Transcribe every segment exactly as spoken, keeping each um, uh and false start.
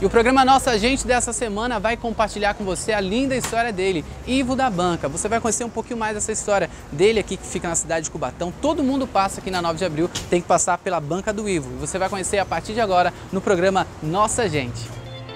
E o programa Nossa Gente dessa semana vai compartilhar com você a linda história dele, Ivo da Banca. Você vai conhecer um pouquinho mais dessa história dele aqui, que fica na cidade de Cubatão. Todo mundo passa aqui na nove de abril, tem que passar pela Banca do Ivo. E você vai conhecer a partir de agora no programa Nossa Gente.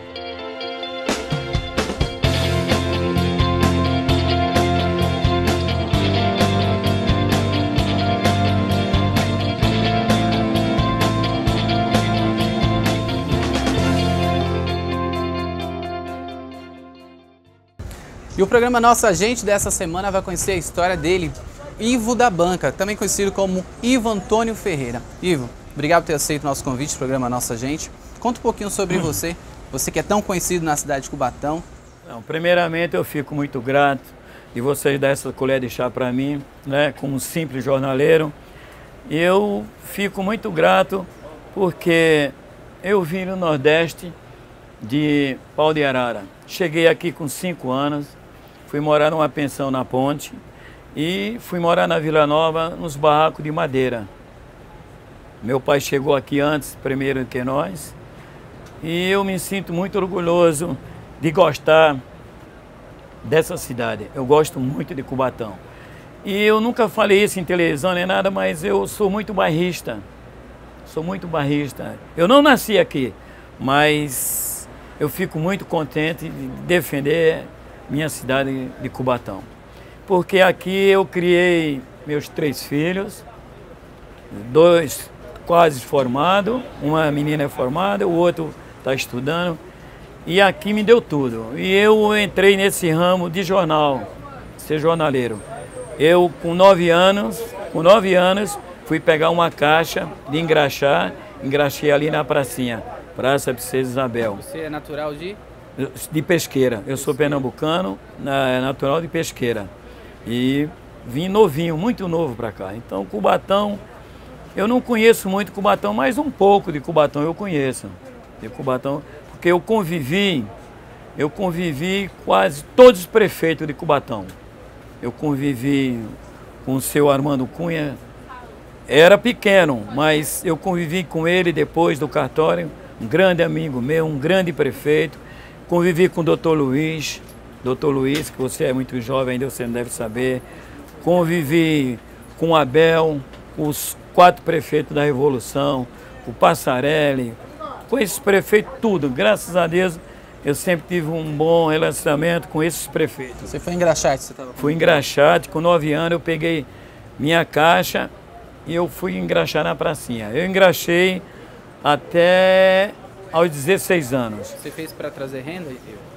E o programa Nossa Gente dessa semana vai conhecer a história dele, Ivo da Banca, também conhecido como Ivo Antônio Ferreira. Ivo, obrigado por ter aceito o nosso convite, programa Nossa Gente. Conta um pouquinho sobre hum. você, você que é tão conhecido na cidade de Cubatão. Não, primeiramente eu fico muito grato de vocês dar essa colher de chá para mim, né, como um simples jornaleiro. E eu fico muito grato porque eu vim no Nordeste de Pau de Arara. Cheguei aqui com cinco anos. Fui morar numa pensão na Ponte e fui morar na Vila Nova, nos barracos de madeira. Meu pai chegou aqui antes, primeiro que nós, e eu me sinto muito orgulhoso de gostar dessa cidade. Eu gosto muito de Cubatão. E eu nunca falei isso em televisão nem nada, mas eu sou muito bairrista. Sou muito bairrista. Eu não nasci aqui, mas eu fico muito contente de defender minha cidade de Cubatão. Porque aqui eu criei meus três filhos, dois quase formados, uma menina é formada, o outro está estudando, e aqui me deu tudo. E eu entrei nesse ramo de jornal, ser jornaleiro. Eu com nove anos, com nove anos, fui pegar uma caixa de engraxar, engraxei ali na pracinha, Praça Princesa Isabel. Você é natural de? De Pesqueira. Eu sou pernambucano, natural de Pesqueira. E vim novinho, muito novo para cá. Então, Cubatão, eu não conheço muito Cubatão, mas um pouco de Cubatão eu conheço. De Cubatão, porque eu convivi, eu convivi quase todos os prefeitos de Cubatão. Eu convivi com o seu Armando Cunha, era pequeno, mas eu convivi com ele depois do cartório, um grande amigo meu, um grande prefeito. Convivi com o doutor Luiz, doutor Luiz, que você é muito jovem ainda, você não deve saber. Convivi com o Abel, com os quatro prefeitos da Revolução, o Passarelli, com esses prefeitos, tudo. Graças a Deus, eu sempre tive um bom relacionamento com esses prefeitos. Você foi engraxate? Você tava fui engraxate, com nove anos eu peguei minha caixa e eu fui engraxar na pracinha. Eu engraxei até aos dezesseis anos. Você fez para trazer renda?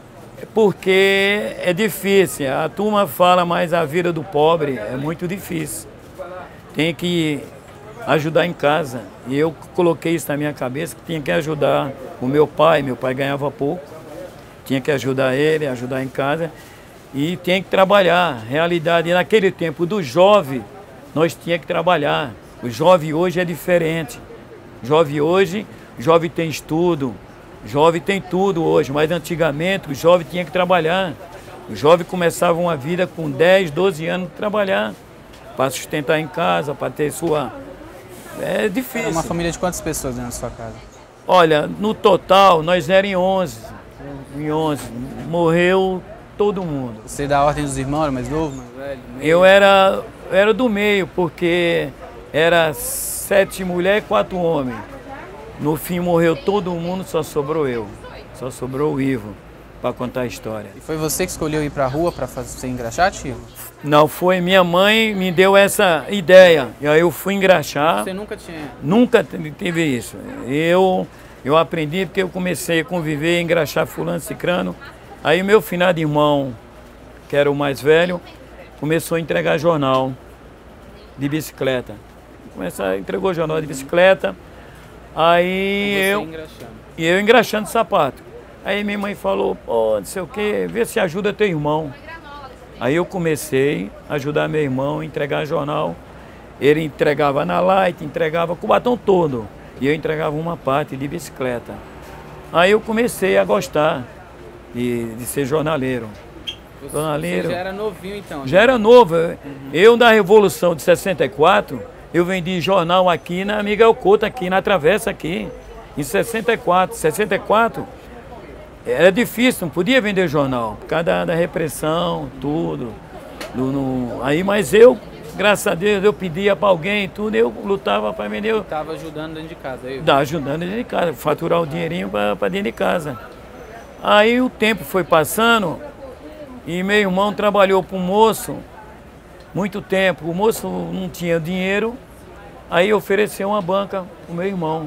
Porque é difícil. A turma fala, mas a vida do pobre é muito difícil. Tem que ajudar em casa. E eu coloquei isso na minha cabeça, que tinha que ajudar o meu pai. Meu pai ganhava pouco. Tinha que ajudar ele, ajudar em casa. E tinha que trabalhar. Realidade, e naquele tempo do jovem, nós tinha que trabalhar. O jovem hoje é diferente. O jovem hoje... O jovem tem estudo, o jovem tem tudo hoje, mas antigamente o jovem tinha que trabalhar. O jovem começava uma vida com dez, doze anos de trabalhar, para sustentar em casa, para ter sua... É difícil. Era uma família de quantas pessoas dentro da sua casa? Olha, no total nós éramos em onze. Em onze. Morreu todo mundo. Você da ordem dos irmãos, era mais novo, mais velho? Meio? Eu era, era do meio, porque era sete mulheres e quatro homens. No fim morreu todo mundo, só sobrou eu. Só sobrou o Ivo para contar a história. E foi você que escolheu ir para a rua para fazer engraxate, Ivo? Não, foi minha mãe me deu essa ideia. E aí eu fui engraxar. Você nunca tinha? Nunca teve isso. Eu, eu aprendi porque eu comecei a conviver, engraxar fulano, cicrano. Aí meu finado irmão, que era o mais velho, começou a entregar jornal de bicicleta. Começou a entregar jornal de bicicleta. Aí eu, engraxando. E eu engraxando sapato. Aí minha mãe falou, pô, não sei o que, vê se ajuda teu irmão. Aí eu comecei a ajudar meu irmão a entregar jornal. Ele entregava na Light, entregava Cubatão todo. E eu entregava uma parte de bicicleta. Aí eu comecei a gostar de, de ser jornaleiro. Você, jornaleiro. Você já era novinho então? Né? Já era novo. Uhum. Eu, na Revolução de sessenta e quatro, eu vendi jornal aqui na Miguel Couto, aqui na Travessa, aqui, em sessenta e quatro. sessenta e quatro, era difícil, não podia vender jornal, por causa da, da repressão, tudo. Do, no, aí, mas eu, graças a Deus, eu pedia para alguém, tudo, eu lutava para vender. Eu estava ajudando dentro de casa, aí? Estava ajudando dentro de casa, faturar o dinheirinho para dentro de casa. Aí o tempo foi passando e meu irmão trabalhou para um moço muito tempo. O moço não tinha dinheiro, aí ofereceu uma banca para o meu irmão.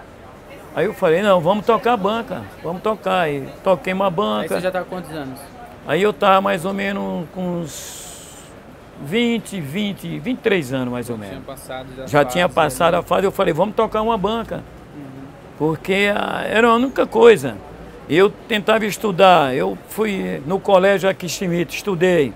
Aí eu falei, não, vamos tocar a banca, vamos tocar. Aí toquei uma banca. Aí você já está com quantos anos? Aí eu estava mais ou menos com uns vinte, vinte, vinte e três anos mais ou menos. Tinha passado já já tinha passado a fase, eu falei, vamos tocar uma banca. Uhum. Porque a, era a única coisa. Eu tentava estudar, eu fui no colégio aqui Schmidt, estudei.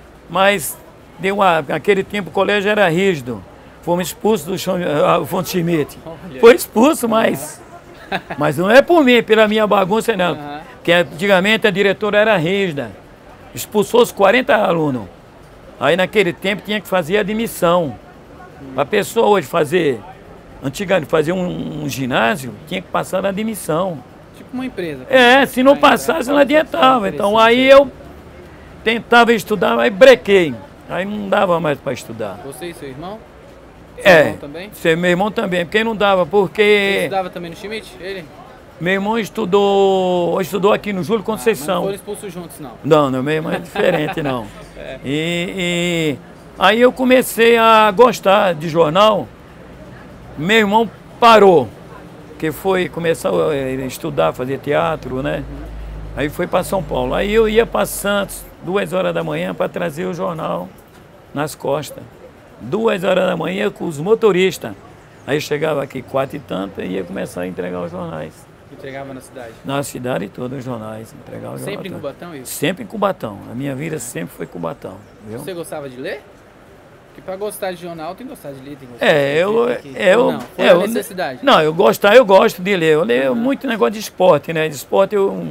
Mas deu uma, naquele tempo o colégio era rígido. Fomos expulsos do Fonte Schmidt. Foi expulso, mas... Mas não é por mim, pela minha bagunça, não. Uhum. Porque antigamente a diretora era rígida. Expulsou os quarenta alunos. Aí naquele tempo tinha que fazer admissão. Uhum. A pessoa hoje fazer, antigamente fazer um, um ginásio, tinha que passar na admissão. Tipo uma empresa. É, se não passasse não adiantava. Então aí eu tentava estudar, mas brequei. Aí não dava mais para estudar. Você e seu irmão? Seu é, irmão também? Seu, meu irmão também, porque não dava, porque... Ele estudava também no Schmidt, ele? Meu irmão estudou, estudou aqui no Júlio Conceição. Ah, mas não foram expulsos juntos, não? Não, não, meu irmão é diferente, não. É. E, e aí eu comecei a gostar de jornal, meu irmão parou, que foi começar a estudar, fazer teatro, né? Uhum. Aí foi para São Paulo. Aí eu ia para Santos, duas horas da manhã, para trazer o jornal nas costas. Duas horas da manhã com os motoristas. Aí chegava aqui quatro e tanto e ia começar a entregar os jornais. Entregava na cidade? Na cidade toda, os jornais. Entregava os sempre jornais. em Cubatão, isso? Sempre em Cubatão. A minha vida sempre foi Cubatão. Viu? Você gostava de ler? Porque para gostar de jornal tem que gostar de ler, tem que gostar é, de eu, ler. É, eu, não, foi é, a necessidade? Não, eu gostar, eu gosto de ler. Eu leio uhum. muito negócio de esporte, né? De esporte eu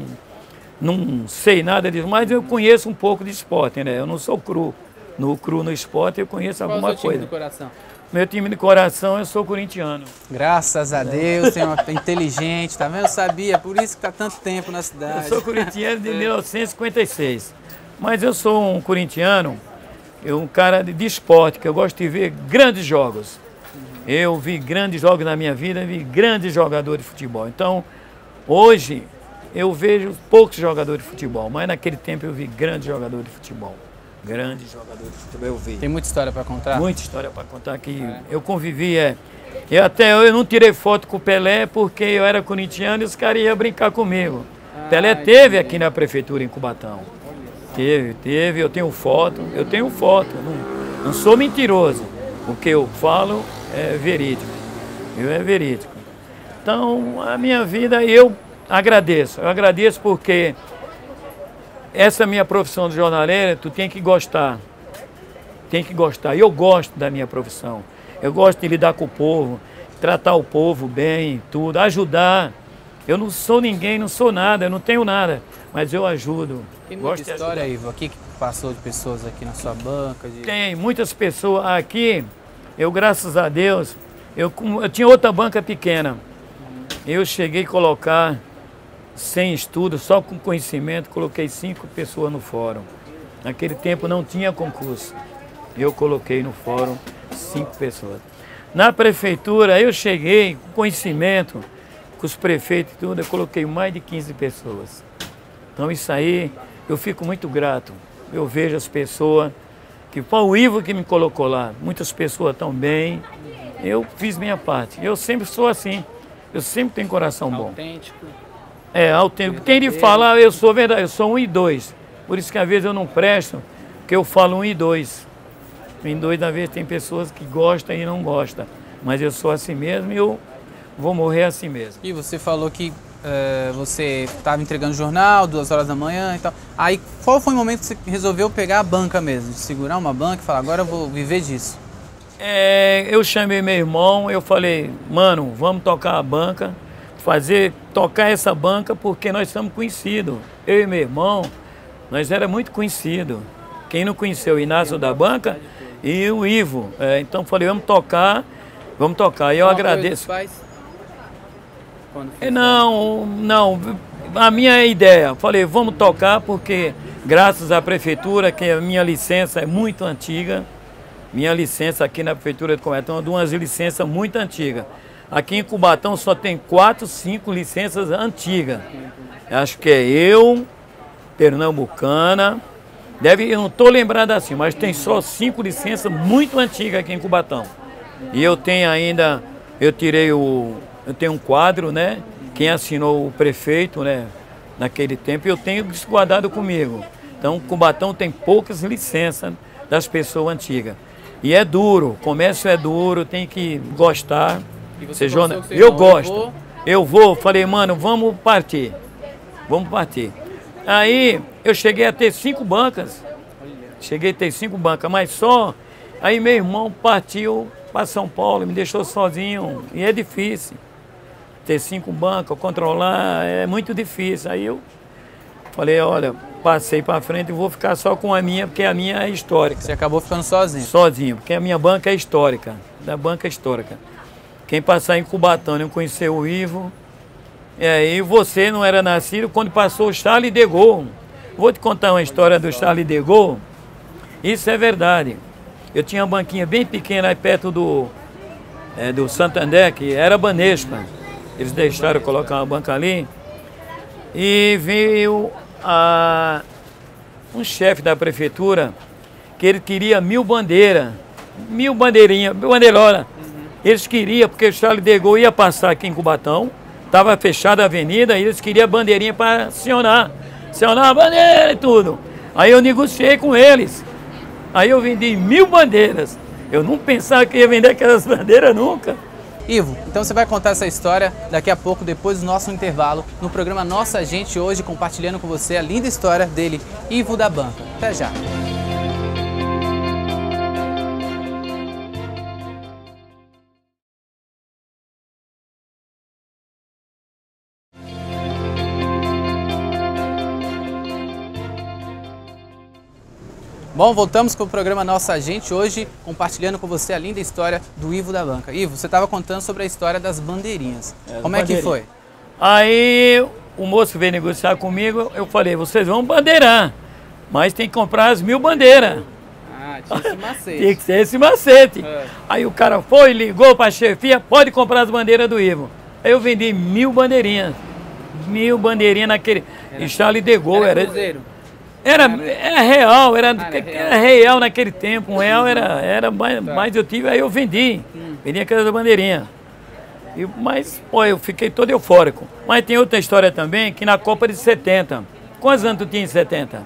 não sei nada disso, mas eu conheço um pouco de esporte, né? Eu não sou cru. No cru no esporte eu conheço Qual alguma é o seu coisa. time do coração? Meu time de coração, eu sou corintiano. Graças a Deus, tem uma inteligente, tá vendo? Eu sabia, por isso que tá tanto tempo na cidade. Eu sou corintiano de mil novecentos e cinquenta e seis. Mas eu sou um corintiano, eu, um cara de, de esporte, que eu gosto de ver grandes jogos. Uhum. Eu vi grandes jogos na minha vida, vi grandes jogadores de futebol. Então, hoje, eu vejo poucos jogadores de futebol, mas naquele tempo eu vi grandes jogadores de futebol. Grandes jogadores de futebol, eu vi. Tem muita história para contar? Muita história para contar que é. eu convivi, é. Eu até eu não tirei foto com o Pelé porque eu era corintiano e os caras iam brincar comigo. Ah, Pelé teve aqui na prefeitura em Cubatão. Teve, teve, eu tenho foto, eu tenho foto, não, não sou mentiroso. O que eu falo é verídico. Eu é verídico. Então, a minha vida eu agradeço. Eu agradeço porque essa minha profissão de jornaleiro, tu tem que gostar. Tem que gostar. E eu gosto da minha profissão. Eu gosto de lidar com o povo, tratar o povo bem, tudo, ajudar. Eu não sou ninguém, não sou nada, eu não tenho nada, mas eu ajudo. Tem muita gosto história, Ivo, aqui que passou de pessoas aqui na sua banca? De... Tem muitas pessoas aqui, eu graças a Deus, eu, eu tinha outra banca pequena. Eu cheguei a colocar, sem estudo, só com conhecimento, coloquei cinco pessoas no fórum. Naquele tempo não tinha concurso. Eu coloquei no fórum cinco pessoas. Na prefeitura, eu cheguei com conhecimento, com os prefeitos e tudo, eu coloquei mais de quinze pessoas. Então isso aí, eu fico muito grato. Eu vejo as pessoas, que foi o Ivo que me colocou lá, muitas pessoas estão bem, eu fiz minha parte. Eu sempre sou assim, eu sempre tenho coração bom. Autêntico. É, autêntico. Tem de falar, eu sou verdade, eu sou um e dois. Por isso que às vezes eu não presto, porque eu falo um e dois. Em dois, às vezes, tem pessoas que gostam e não gostam. Mas eu sou assim mesmo e eu vou morrer assim mesmo. E você falou que uh, você estava entregando jornal, duas horas da manhã e tal. Aí, qual foi o momento que você resolveu pegar a banca mesmo? De segurar uma banca e falar, agora eu vou viver disso? É, eu chamei meu irmão, eu falei, mano, vamos tocar a banca, fazer, tocar essa banca porque nós somos conhecidos. Eu e meu irmão, nós era muito conhecidos. Quem não conheceu o Inácio da banca e o Ivo. É, então falei, vamos tocar, vamos tocar. E eu agradeço. É, não, não. a minha ideia, falei, vamos tocar porque graças à prefeitura, que a minha licença é muito antiga, minha licença aqui na prefeitura de Cubatão é de umas licenças muito antigas. Aqui em Cubatão só tem quatro, cinco licenças antigas. Acho que é eu, Pernambucana, deve, eu não estou lembrado assim, mas tem só cinco licenças muito antigas aqui em Cubatão. E eu tenho ainda, eu tirei o, eu tenho um quadro, né? Quem assinou o prefeito, né? Naquele tempo, eu tenho isso guardado comigo. Então, Cubatão tem poucas licenças das pessoas antigas. E é duro, o comércio é duro, tem que gostar. E você Seja, que eu não, gosto. Eu vou... eu vou, falei, mano, vamos partir. Vamos partir. Aí eu cheguei a ter cinco bancas. Cheguei a ter cinco bancas, mas só. Aí meu irmão partiu para São Paulo, me deixou sozinho. E é difícil. Ter cinco bancas, controlar, é muito difícil. Aí eu falei, olha, passei para frente e vou ficar só com a minha, porque a minha é histórica. Você acabou ficando sozinho? Sozinho, porque a minha banca é histórica. Da banca é histórica. Quem passar em Cubatão não conheceu o Ivo, é, e você não era nascido quando passou o Charles de Gaulle. Vou te contar uma história do Charles de Gaulle. Isso é verdade. Eu tinha uma banquinha bem pequena aí perto do, é, do Santander, que era Banespa. Eles deixaram eu colocar uma banca ali. E veio a, um chefe da prefeitura que ele queria mil bandeiras. Mil bandeirinhas, bandeirola. Eles queriam, porque o Charles de Gaulle ia passar aqui em Cubatão, estava fechada a avenida, e eles queriam bandeirinha para acionar. Acionar a bandeira e tudo. Aí eu negociei com eles. Aí eu vendi mil bandeiras. Eu não pensava que ia vender aquelas bandeiras nunca. Ivo, então você vai contar essa história daqui a pouco, depois do nosso intervalo, no programa Nossa Gente hoje, compartilhando com você a linda história dele, Ivo da Banca. Até já! Bom, voltamos com o programa Nossa Gente hoje, compartilhando com você a linda história do Ivo da Banca. Ivo, você estava contando sobre a história das bandeirinhas. É, Como é que foi? Aí o moço veio negociar comigo, eu falei, vocês vão bandeirar, mas tem que comprar as mil bandeiras. Ah, tinha esse macete. Tinha que ser esse macete. É. Aí o cara foi, ligou para a chefia, pode comprar as bandeiras do Ivo. Aí eu vendi mil bandeirinhas. Mil bandeirinhas naquele... Era, e Charles de Gaulle era... Cruzeiro. Era, era real, era, ah, era, real. era real naquele tempo, um real era, era mais, tá. mais eu tive, aí eu vendi, hum. vendi aquelas bandeirinhas. E, mas, pô, eu fiquei todo eufórico. Mas tem outra história também, que na Copa de setenta, quantos anos tu tinha em setenta?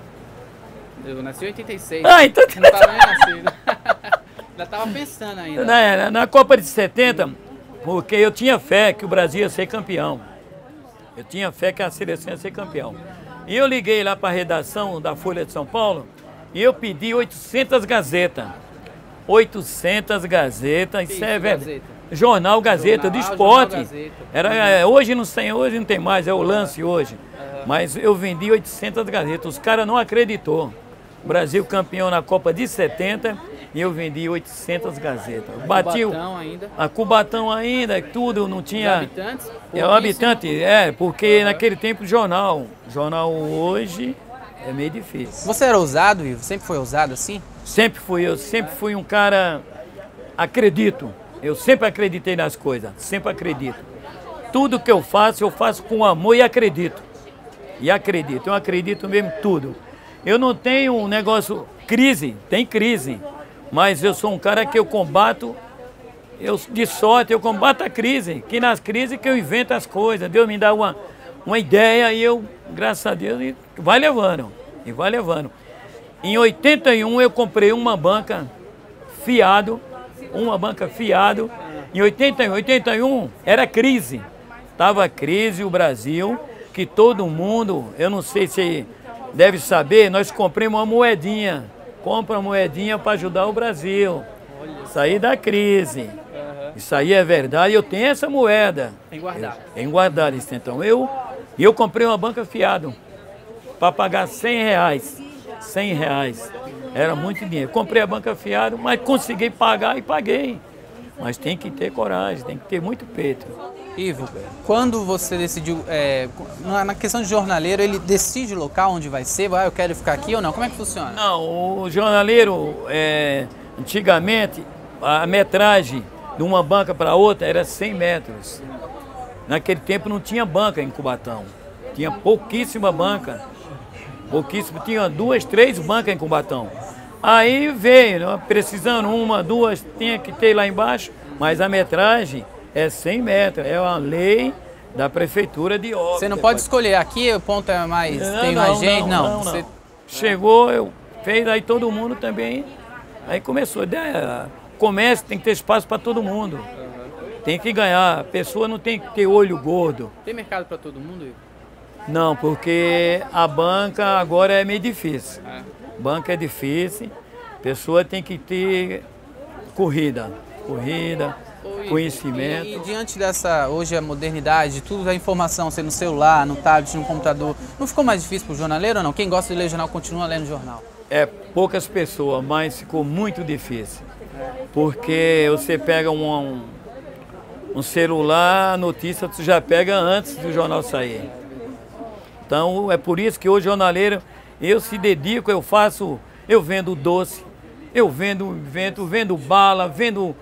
Eu nasci em oitenta e seis, ah, então... não estava nem nascido, ainda estava pensando ainda. Na, na Copa de setenta, porque eu tinha fé que o Brasil ia ser campeão, eu tinha fé que a seleção ia ser campeão. E eu liguei lá para a redação da Folha de São Paulo e eu pedi oitocentas gazetas. oitocentas gazetas, isso, isso é verdade. Jornal Gazeta, jornal, do esporte. Gazeta. Era, é, hoje, não tem, hoje não tem mais, é o Lance hoje. Uhum. Mas eu vendi oitocentas gazetas, os caras não acreditou. O Brasil campeão na Copa de setenta e eu vendi oitocentas gazetas. Bati Cubatão ainda. A Cubatão ainda, tudo, não tinha... Os habitantes? É, o habitante, é, porque uhum. naquele tempo jornal, jornal hoje é meio difícil. Você era ousado, Ivo? Sempre foi ousado assim? Sempre fui, eu sempre fui um cara, acredito, eu sempre acreditei nas coisas, sempre acredito. Tudo que eu faço, eu faço com amor e acredito. E acredito, eu acredito mesmo em tudo. Eu não tenho um negócio, crise, tem crise, mas eu sou um cara que eu combato, eu, de sorte, eu combato a crise, que nas crises que eu invento as coisas, Deus me dá uma, uma ideia e eu, graças a Deus, e vai levando, e vai levando. Em oitenta e um eu comprei uma banca fiado, uma banca fiado, em oitenta e um, oitenta e um era crise, estava crise o Brasil, que todo mundo, eu não sei se deve saber, nós compramos uma moedinha, compra uma moedinha para ajudar o Brasil, sair da crise. Isso aí é verdade, eu tenho essa moeda. Tem guardado. Tem guardado isso, então. Eu, eu comprei uma banca fiado para pagar cem reais. cem reais. Era muito dinheiro. Comprei a banca fiado, mas consegui pagar e paguei. Mas tem que ter coragem, tem que ter muito peito. Ivo, quando você decidiu, é, na questão de jornaleiro, ele decide o local onde vai ser? Ah, eu quero ficar aqui ou não? Como é que funciona? Não, o jornaleiro, é, antigamente, a metragem de uma banca para outra era cem metros. Naquele tempo não tinha banca em Cubatão. Tinha pouquíssima banca. Pouquíssimo, tinha duas, três bancas em Cubatão. Aí veio, né, precisando uma, duas, tinha que ter lá embaixo, mas a metragem é cem metros, é uma lei da prefeitura de obra. Você não pode escolher, aqui o ponto é mais, não, tem não, mais gente, não. não. não, Você... não. Chegou, eu fez, aí todo mundo também, aí começou, né, comércio tem que ter espaço para todo mundo. Tem que ganhar, a pessoa não tem que ter olho gordo. Tem mercado para todo mundo, Ivo? Não, porque a banca agora é meio difícil. É. Banca é difícil, a pessoa tem que ter corrida, corrida, Oi, conhecimento. E, e diante dessa, hoje a modernidade, tudo a informação, ser no celular, no tablet, no computador, não ficou mais difícil para o jornaleiro ou não? Quem gosta de ler jornal continua lendo jornal? É, poucas pessoas, mas ficou muito difícil. Porque você pega um, um, um celular, a notícia tu já pega antes do jornal sair. Então é por isso que hoje jornaleiro, eu se dedico, eu faço, eu vendo doce, eu vendo vento, vendo bala, vendo,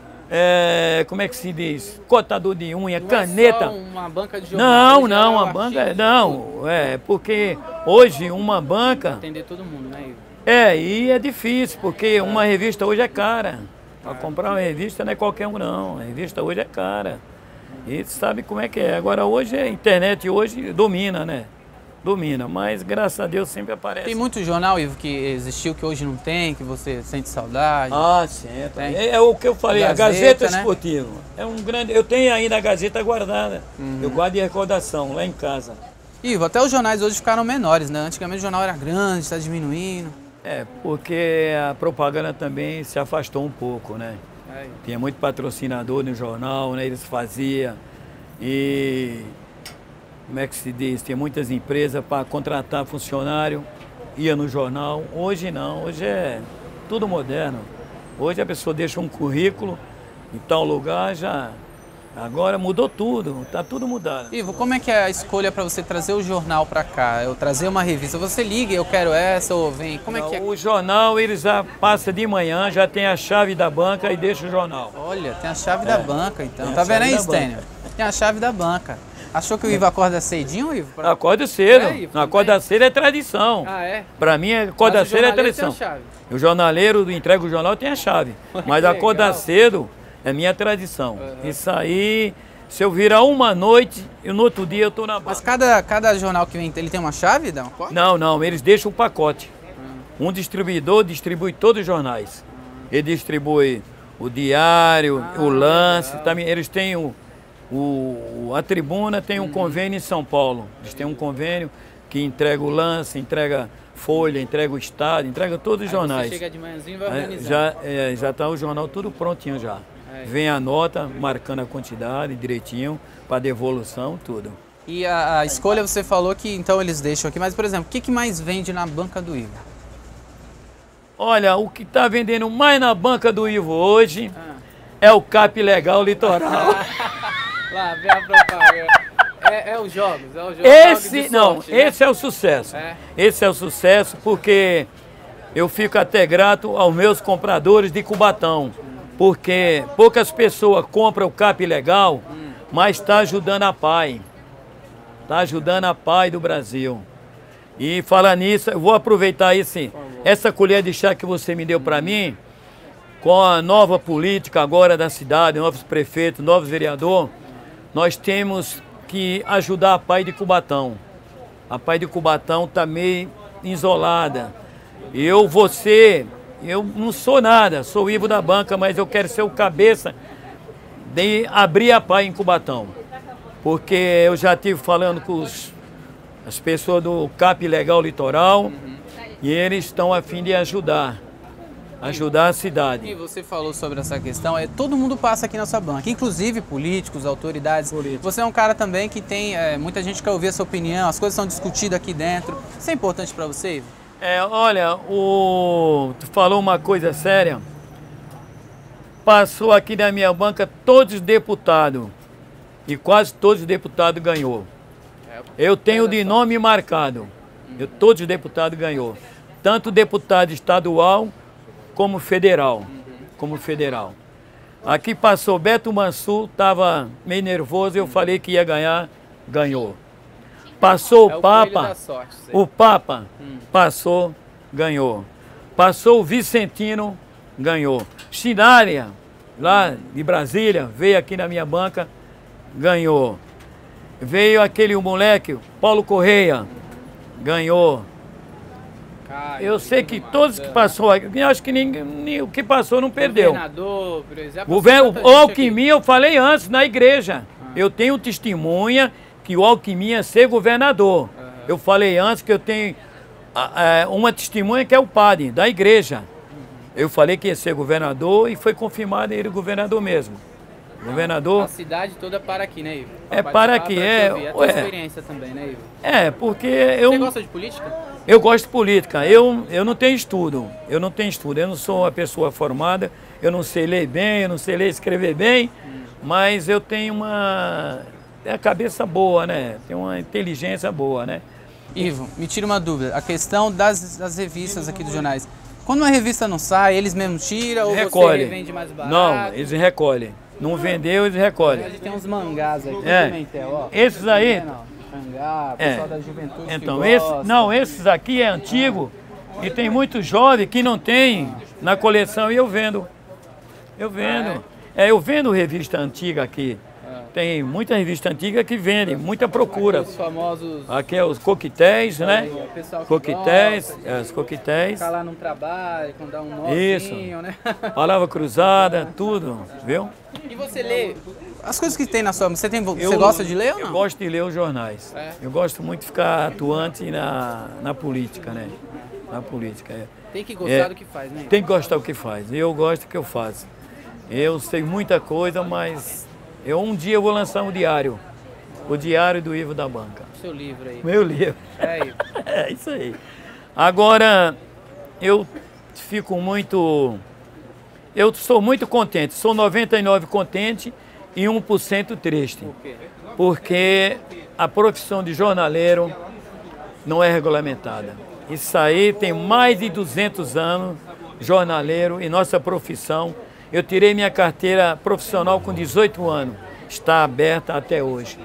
é, como é que se diz, cortador de unha, Não caneta. É só uma banca de jornal, Não, hoje não, é a o banca, artigo. não, é, porque hoje uma banca, Atender todo mundo, né, Ivo? é, e é difícil, porque uma revista hoje é cara. Para comprar uma revista não é qualquer um não, a revista hoje é cara. E você sabe como é que é. Agora hoje a internet hoje domina, né? Domina, mas graças a Deus sempre aparece. Tem muito jornal, Ivo, que existiu, que hoje não tem, que você sente saudade? Ah, sempre. Tem. É, é o que eu falei, Gazeta, a Gazeta né? Esportiva. É um grande. Eu tenho ainda a Gazeta guardada. Uhum. Eu guardo de recordação lá em casa. Ivo, até os jornais hoje ficaram menores, né? Antigamente o jornal era grande, está diminuindo. É, porque a propaganda também se afastou um pouco, né? É. Tinha muito patrocinador no jornal, né? Eles faziam. E como é que se diz? Tinha muitas empresas para contratar funcionário, ia no jornal. Hoje não, hoje é tudo moderno. Hoje a pessoa deixa um currículo em tal lugar, já. Agora mudou tudo, está tudo mudado. Ivo, como é que é a escolha para você trazer o jornal para cá? Eu trazer uma revista, você liga, eu quero essa ou vem, como é que é? O jornal, eles já passa de manhã, já tem a chave da banca e deixa o jornal. Olha, tem a chave da banca então, Tem a tá vendo chave aí, da Stênio? Tem a chave da banca. Achou que o Ivo acorda cedinho, Ivo? Pra... Acorda cedo, É, Ivo, acorda também? cedo é tradição. Ah, é? Para mim, acorda Mas o cedo é jornaleiro tradição. tem a chave. O jornaleiro entrega o jornal tem a chave, mas Que acordar legal. cedo é minha tradição. Uhum. Isso aí, se eu virar uma noite, e no outro dia eu tô na Mas banca. cada, cada jornal que vem, ele tem uma chave, dá uma porta? Não, não, eles deixam um pacote. Um distribuidor distribui todos os jornais. Ele distribui o Diário, Ah, o Lance, legal. também eles têm o, o a Tribuna tem um convênio em São Paulo. Eles têm um convênio que entrega o Lance, entrega Folha, entrega o Estado, entrega todos os Aí jornais. Você chega de manhãzinho e vai Aí organizar. já é, já está o jornal tudo prontinho já. É. Vem a nota, marcando a quantidade direitinho, para devolução, tudo. E a, a escolha você falou que então eles deixam aqui, mas por exemplo, o que, que mais vende na banca do Ivo? Olha, o que está vendendo mais na banca do Ivo hoje Ah. é o Cap Legal Litoral. Lá, vem a propaganda. É, é os jogos, é o jogo. Esse, não, esse é o sucesso. É. Esse é o sucesso porque eu fico até grato aos meus compradores de Cubatão, porque poucas pessoas compram o Cap Legal, mas está ajudando a P A I. Está ajudando a P A I do Brasil. E falar nisso, eu vou aproveitar esse, essa colher de chá que você me deu para mim, com a nova política agora da cidade, novos prefeitos, novos vereadores, nós temos que ajudar a P A I de Cubatão. A P A I de Cubatão está meio isolada. Eu, você, eu não sou nada, sou o Ivo da banca, mas eu quero ser o cabeça de abrir a P A I em Cubatão. Porque eu já estive falando com os, as pessoas do Cap Legal Litoral e eles estão a fim de ajudar. Ajudar a cidade. E você falou sobre essa questão, é, todo mundo passa aqui na sua banca, inclusive políticos, autoridades. Políticos. Você é um cara também que tem, é, muita gente quer ouvir a sua opinião, as coisas são discutidas aqui dentro. Isso é importante para você, Ivo? É, olha, o, tu falou uma coisa séria. passou aqui na minha banca todos os deputados. E quase todos os deputados ganhou. Eu tenho de nome marcado. Eu, todos os deputados ganhou. Tanto deputado estadual como federal. Como federal. Aqui passou Beto Mansur, estava meio nervoso, eu falei que ia ganhar, ganhou. Passou é o Papa, da sorte, o Papa hum. passou, ganhou. Passou o Vicentino, ganhou. Chinária, lá de Brasília, veio aqui na minha banca, ganhou. Veio aquele moleque, Paulo Correia, ganhou. Caio, eu sei que todos que passou aqui, eu acho que ninguém, nem, o que passou não perdeu. Governador, por exemplo. Governo, o Alckmin, eu falei antes, na igreja. Ah. Eu tenho testemunha que o Alckmin ia ser governador. Uhum. Eu falei antes que eu tenho é, uma testemunha que é o padre da igreja. Uhum. Eu falei que ia ser governador e foi confirmado ele governador mesmo. Governador. A cidade toda para aqui, né, Ivo? É para aqui, é. É a tua experiência também, né, Ivo? É, porque eu... Você gosta de política? Eu gosto de política. Eu, eu não tenho estudo. Eu não tenho estudo. Eu não sou uma pessoa formada. Eu não sei ler bem, eu não sei ler e escrever bem. Hum. Mas eu tenho uma... a cabeça boa, né? Tenho uma inteligência boa, né? Ivo, me tira uma dúvida. A questão das, das revistas aqui dos jornais. Quando uma revista não sai, eles mesmos tiram ou recolhe. Você vende mais barato? Não, eles recolhem. Não vendeu, eles recolhem. A gente tem uns mangás aí. É. Pimentel, ó. Esses aí... Mangá, pessoal é. da juventude então, que esse, não, esses aqui é antigo e tem muito jovem que não tem na coleção e eu vendo. Eu vendo. É, eu vendo revista antiga aqui. Tem muita revista antiga que vende, muita procura. Aqui os famosos... Aqui é os coquetéis, né? Coquetéis, gosta, é, os coquetéis. Ficar lá num trabalho, quando dá um nozinho, isso. né? Palavra cruzada, tudo, viu? E você lê as coisas que tem na sua... Você, tem, você eu, gosta de ler ou não? Eu gosto de ler os jornais. É. Eu gosto muito de ficar atuante na, na política, né? Na política, é. Tem que gostar é, do que faz, né? Tem que gostar do que faz. Eu gosto do que eu faço. Eu sei muita coisa, mas... Eu, um dia eu vou lançar um diário, o Diário do Ivo da Banca. Seu livro aí. Meu livro. É, Ivo. É isso aí. Agora, eu fico muito... Eu sou muito contente, sou noventa e nove por cento contente e um por cento triste. Por quê? Porque a profissão de jornaleiro não é regulamentada. Isso aí tem mais de duzentos anos, jornaleiro, e nossa profissão... Eu tirei minha carteira profissional com dezoito anos. Está aberta até hoje.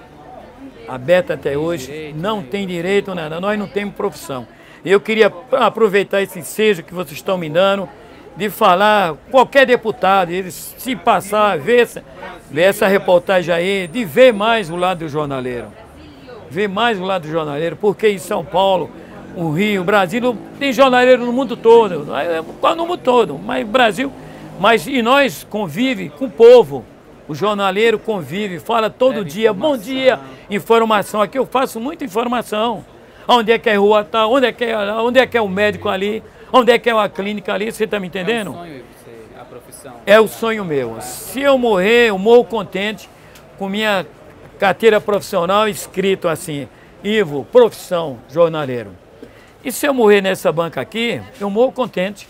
Aberta até hoje. Não tem direito, nada. Nós não temos profissão. Eu queria aproveitar esse ensejo que vocês estão me dando, de falar, qualquer deputado, eles se passar, ver essa, ver essa reportagem aí, de ver mais o lado do jornaleiro. Ver mais o lado do jornaleiro, porque em São Paulo, o Rio, o Brasil, tem jornaleiro no mundo todo. Quase no mundo todo, mas o Brasil... Mas e nós convive com o povo, o jornaleiro convive, fala todo é, dia, bom dia, informação. Aqui eu faço muita informação. Onde é que é a rua tal, onde é que é, onde é que é o médico ali, onde é que é a clínica ali, você está me entendendo? É um sonho você, a profissão. É o sonho meu. Se eu morrer, eu morro contente com minha carteira profissional escrito assim, Ivo, profissão, jornaleiro. E se eu morrer nessa banca aqui, eu morro contente.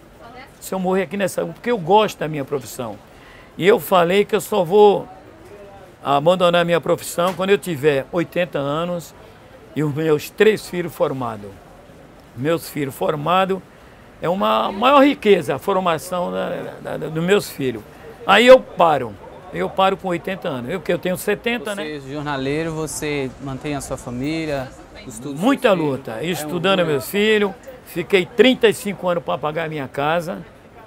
Se eu morrer aqui nessa... Porque eu gosto da minha profissão. E eu falei que eu só vou abandonar a minha profissão quando eu tiver oitenta anos e os meus três filhos formados. Meus filhos formados é uma maior riqueza, a formação da, da, dos meus filhos. Aí eu paro. Eu paro com oitenta anos. Eu, porque eu tenho setenta, você, né? Você, jornaleiro, você mantém a sua família? Estudos Muita luta. Estudando é um... meus filhos. Fiquei trinta e cinco anos para pagar a minha casa.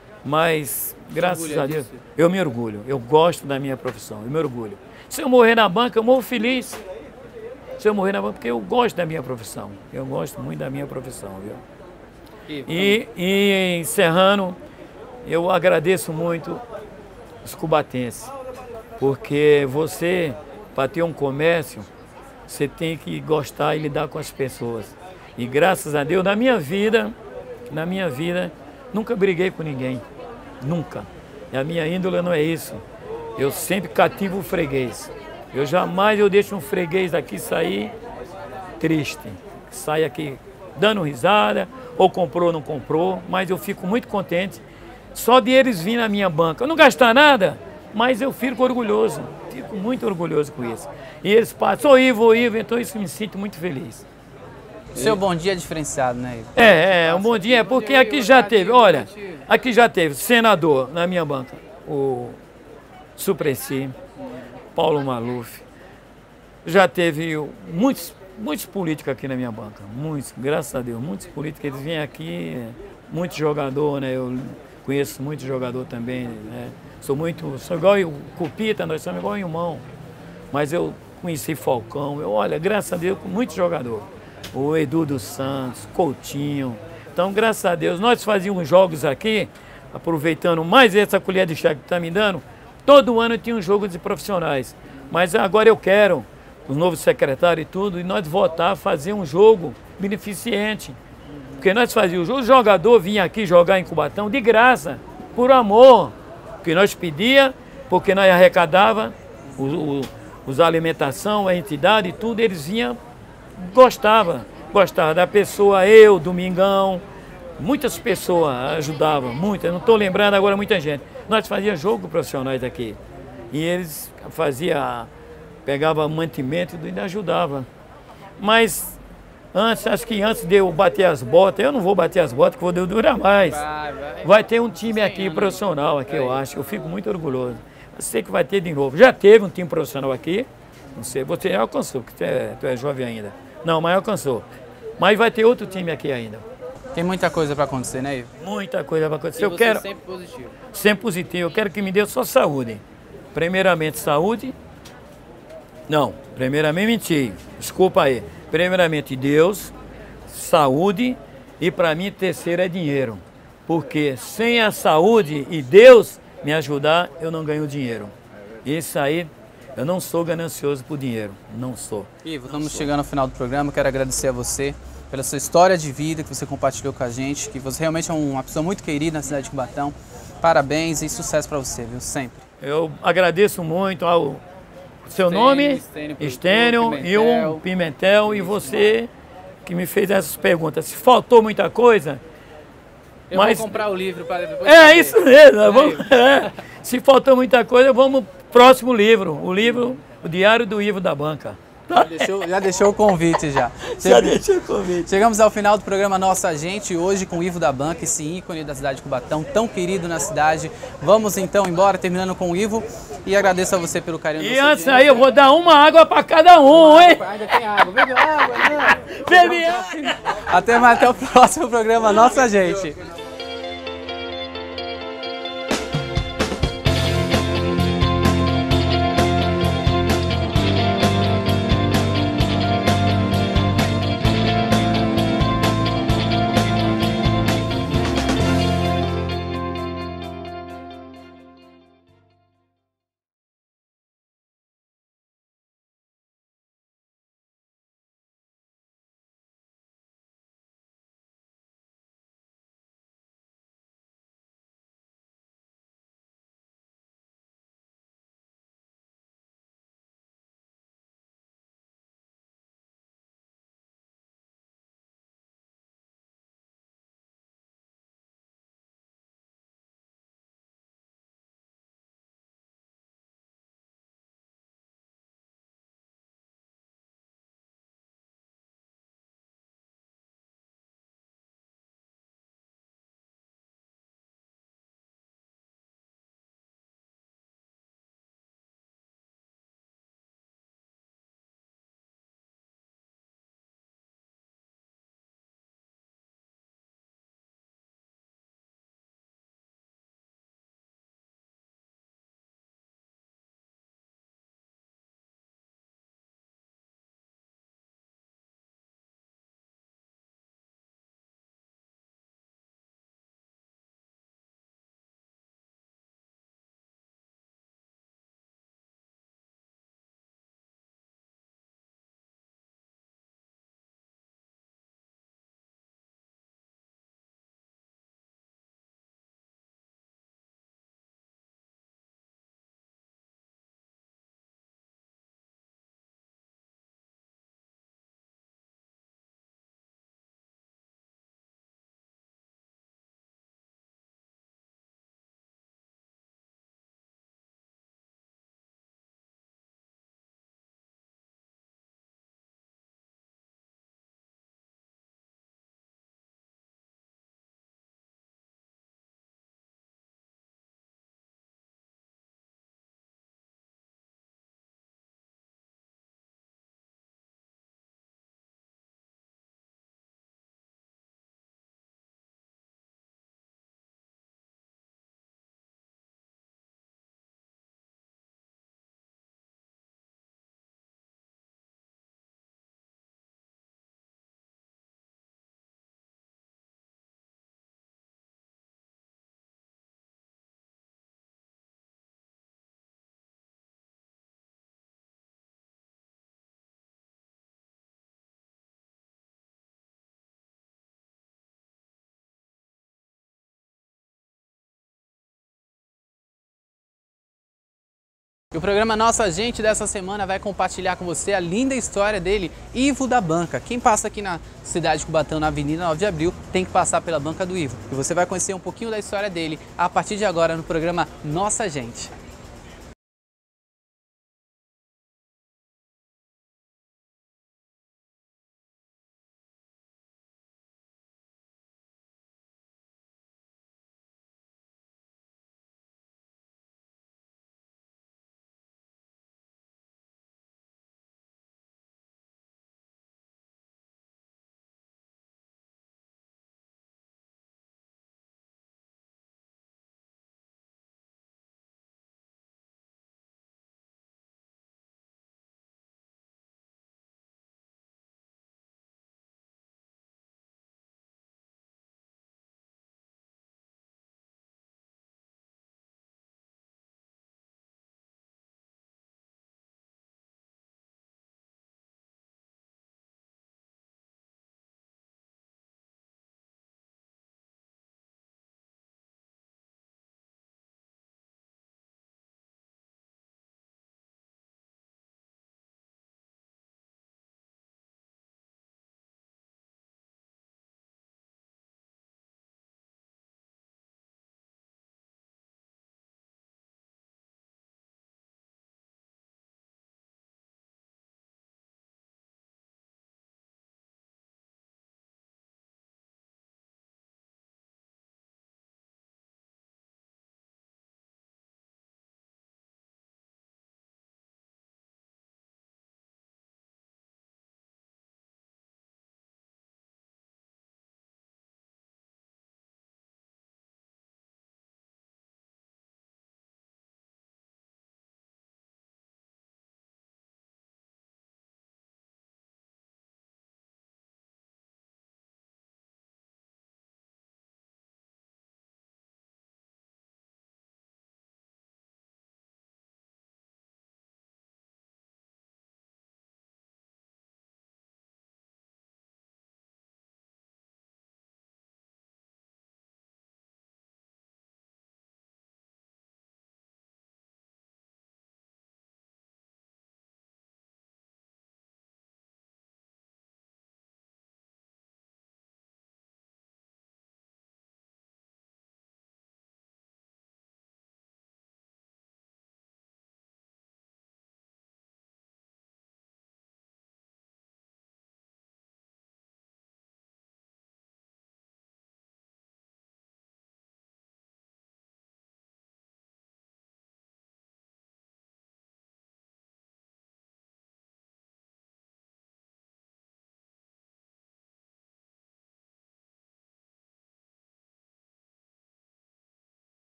Mas, graças a Deus, disso? eu me orgulho. Eu gosto da minha profissão, eu me orgulho. Se eu morrer na banca, eu morro feliz. Se eu morrer na banca, porque eu gosto da minha profissão. Eu gosto muito da minha profissão, viu? E, e encerrando, eu agradeço muito os cubatenses. Porque você, para ter um comércio, você tem que gostar e lidar com as pessoas. E graças a Deus, na minha vida, na minha vida, nunca briguei com ninguém. Nunca. E a minha índole não é isso. Eu sempre cativo o freguês. Eu jamais eu deixo um freguês aqui sair triste. Sai aqui dando risada, ou comprou ou não comprou, mas eu fico muito contente só de eles virem na minha banca. Eu não gastar nada, mas eu fico orgulhoso, fico muito orgulhoso com isso. E eles passam, ô Ivo, ô Ivo, então isso me sinto muito feliz. Seu bom dia é diferenciado, né, Ivo? É, é, um bom dia, porque aqui já teve, olha, aqui já teve senador na minha banca, o Suplicy, Paulo Maluf, já teve muitos, muitos políticos aqui na minha banca, muitos, graças a Deus, muitos políticos, eles vêm aqui, muitos jogadores, né, eu conheço muito jogador também, né, sou muito, sou igual o Cupita, nós somos igual irmão, mas eu conheci Falcão, eu, olha, graças a Deus, com muitos jogadores. O Edu dos Santos, Coutinho. Então, graças a Deus, nós fazíamos jogos aqui, aproveitando mais essa colher de chá que está me dando, todo ano tinha um jogo de profissionais. Mas agora eu quero, os novos secretários e tudo, e nós votar, fazer um jogo beneficente. Porque nós fazíamos o jogo, o jogador vinha aqui jogar em Cubatão de graça, por amor. Porque nós pedia, porque nós arrecadava os, os, os alimentação, a entidade e tudo, eles vinham. Gostava, gostava da pessoa, eu, Domingão, muitas pessoas ajudavam, muitas, não estou lembrando agora muita gente. Nós fazíamos jogo profissionais aqui e eles faziam, pegavam mantimento e ajudavam. Mas antes, acho que antes de eu bater as botas, eu não vou bater as botas, que vou durar mais. Vai, vai. Vai ter um time aqui profissional aqui, eu acho, eu fico muito orgulhoso. Eu sei que vai ter de novo. Já teve um time profissional aqui, não sei, você já alcançou, porque tu é, tu é jovem ainda. Não, mas alcançou. Mas vai ter outro time aqui ainda. Tem muita coisa para acontecer, né, Ivo? Muita coisa para acontecer. E eu você quero sempre positivo. Sempre positivo. Eu quero que me dê só saúde. Primeiramente saúde. Não, primeiramente menti. Desculpa aí. Primeiramente Deus, saúde e para mim terceiro é dinheiro. Porque sem a saúde e Deus me ajudar, eu não ganho dinheiro. Isso aí. Eu não sou ganancioso por dinheiro, não sou. Ivo, estamos chegando ao final do programa, quero agradecer a você pela sua história de vida que você compartilhou com a gente, que você realmente é uma pessoa muito querida na cidade de Cubatão. Parabéns e sucesso para você, viu? Sempre. Eu agradeço muito ao seu Estênio, nome, Estênio, Estênio e o Pimentel, e você que me fez essas perguntas. Se faltou muita coisa... Eu mas... vou comprar o livro para depois... É, saber. Isso mesmo. É, vamos... é. Se faltou muita coisa, vamos... Próximo livro, o livro, o Diário do Ivo da Banca. Já deixou, já deixou o convite já. Já deixou o convite. Chegamos ao final do programa Nossa Gente, hoje com o Ivo da Banca, esse ícone da cidade de Cubatão, tão querido na cidade. Vamos então embora, terminando com o Ivo, e agradeço a você pelo carinho. E antes aí eu vou dar uma água para cada um, uma hein? Água, ainda tem água, bebe água, né? Bebe água. Até mais, até o próximo programa Nossa Gente. E o programa Nossa Gente dessa semana vai compartilhar com você a linda história dele, Ivo da Banca. Quem passa aqui na cidade de Cubatão, na Avenida nove de Abril, tem que passar pela banca do Ivo. E você vai conhecer um pouquinho da história dele a partir de agora no programa Nossa Gente.